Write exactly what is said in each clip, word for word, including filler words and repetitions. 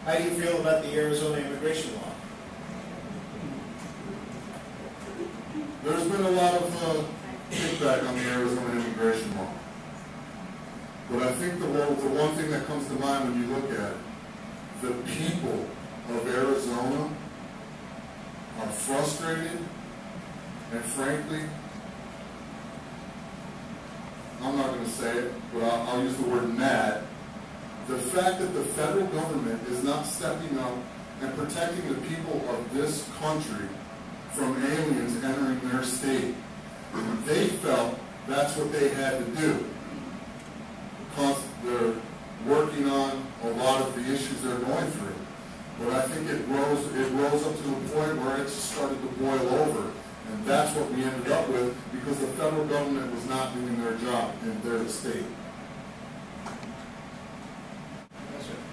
How do you feel about the Arizona immigration law? There's been a lot of uh, kickback on the Arizona immigration law. But I think the, the one thing that comes to mind when you look at it, the people of Arizona are frustrated and frankly, I'm not going to say it, but I'll, I'll use the word mad. The fact that the federal government is not stepping up and protecting the people of this country from aliens entering their state. They felt that's what they had to do because they're working on a lot of the issues they're going through. But I think it rose, it rose up to the point where it started to boil over. And that's what we ended up with because the federal government was not doing their job in their state. Yes, sir.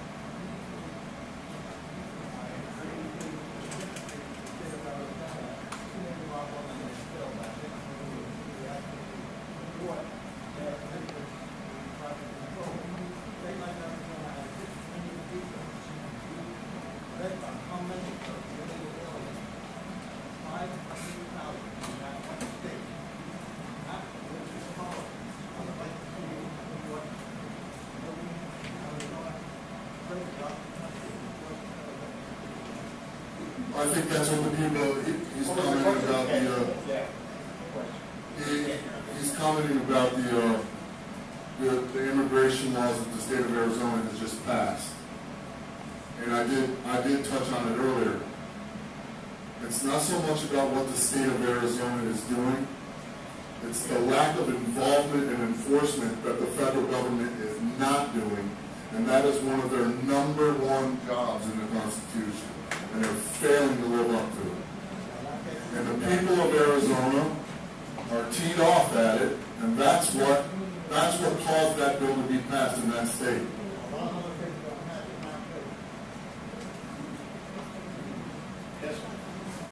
I think that's what the people, he, he's commenting about the, uh, he, he's commenting about the, uh, the, the immigration laws that the state of Arizona has just passed. And I did, I did touch on it earlier. It's not so much about what the state of Arizona is doing, it's the lack of involvement and enforcement that the federal government is not doing, and that is one of their number one jobs in the Constitution. And they're failing to live up to it. And the people of Arizona are teed off at it, and that's what that's what caused that bill to be passed in that state.